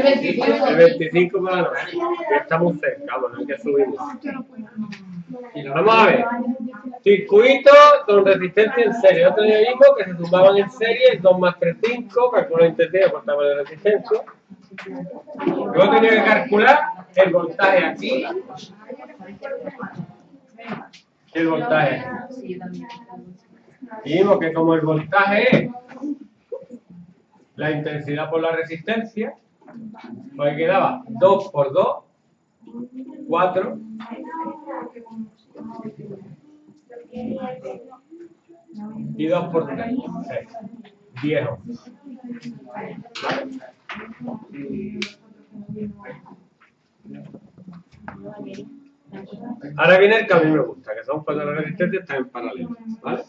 El 25 para la noche. Que estamos cerca, bueno, hay que subir. Vamos a ver. Circuito con resistencia en serie. Otro día vimos que se sumaban en serie 2 más 3, 5. Calculo la intensidad por tamaño de resistencia. Luego tenía que calcular el voltaje aquí. El voltaje aquí. Y vimos que como el voltaje es la intensidad por la resistencia, pues quedaba 2 por 2, 4. Y 2 por 3, 6. 10 ohms. ¿Vale? Ahora viene el que a mí me gusta, que son cuando las resistencias están en paralelo. ¿Vale?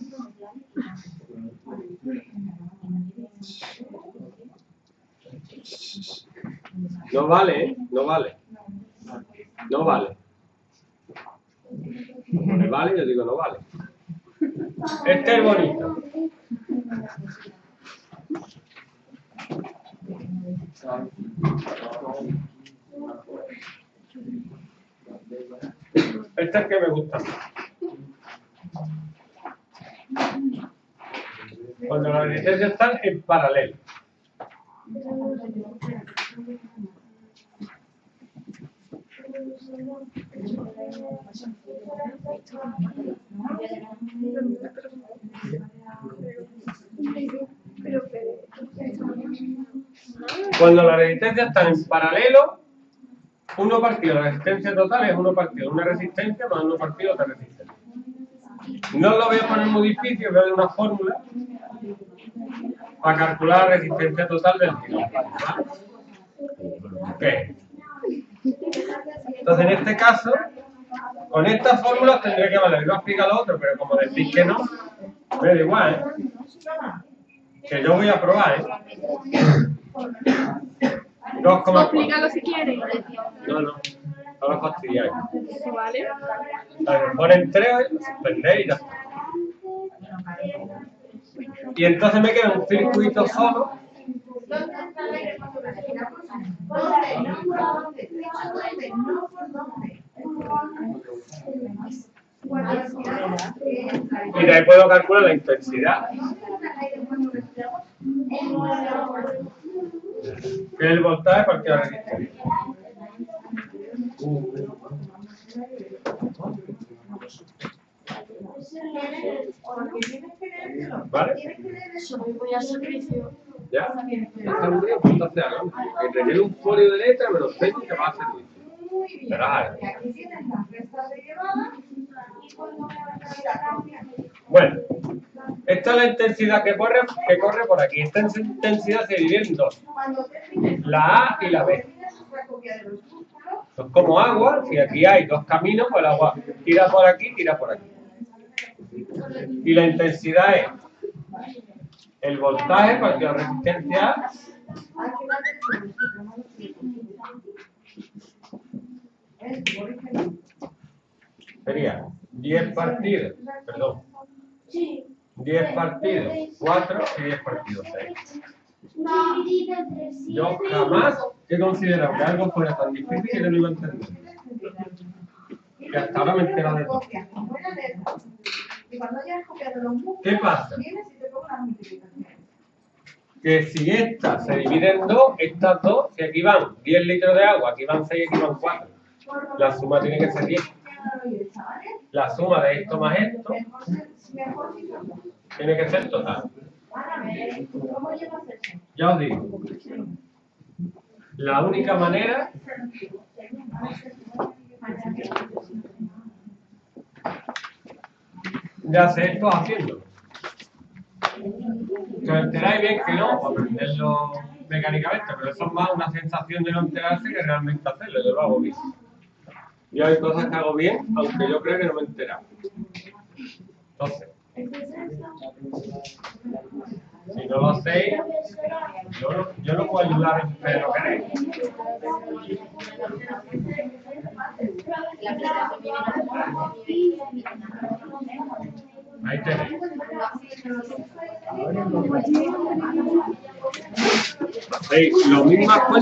No vale, ¿eh? No vale. No vale. No vale, yo digo no vale. Este es bonito. Este es el que me gusta más. Cuando las resistencias están en paralelo. Cuando las resistencias están en paralelo, 1 partido de la resistencia total es 1 partido de una resistencia más 1 partido de otra resistencia. No lo voy a poner muy difícil, voy a dar una fórmula para calcular la resistencia total del tirón. ¿Vale? Okay. Entonces, en este caso, con estas fórmulas tendría que valer. Yo explico lo otro, pero como decís que no, me da igual, ¿eh? Que yo voy a probar, ¿eh? 2,4. Explícalo si quieres. No, no lo fastidiáis. Vale. Me ponen 3, lo suspendéis y ya está. Y entonces me queda un circuito solo. Y de ahí puedo calcular la intensidad. Que es el voltaje por cada resistencia. ¿Vale? Voy al servicio. ¿Ya? Esta rutina pues te hace algo. Que te lleve un folio de letra, me lo tengo y te va a servir. Verás. Bueno, esta es la intensidad que corre por aquí. Esta intensidad se divide en 2. La A y la B. Es como agua. Si aquí hay 2 caminos, pues el agua tira por aquí, tira por aquí. Y la intensidad es el voltaje por la resistencia A sería 10 partidos, perdón, 10 partidos 4 y 10 partidos 6. Yo jamás he considerado que algo fuera tan difícil que no lo iba a entender. Que hasta ahora me he enterado de todo. ¿Qué pasa? Que si esta se divide en 2, estas 2, si aquí van 10 litros de agua, aquí van 6, aquí van 4. La suma tiene que ser 10. La suma de esto más esto tiene que ser total. Ya os digo. La única manera de hacer esto es haciéndolo. Que os enteráis bien que no, para aprenderlo mecánicamente, pero eso es más una sensación de no enterarse que realmente hacerlo. Yo lo hago bien. Yo hay cosas que hago bien, aunque yo creo que no me he enterado. Entonces, si no lo hacéis, yo no puedo ayudar a ustedes lo queréis. Ahí tenéis. Hacéis lo mismo.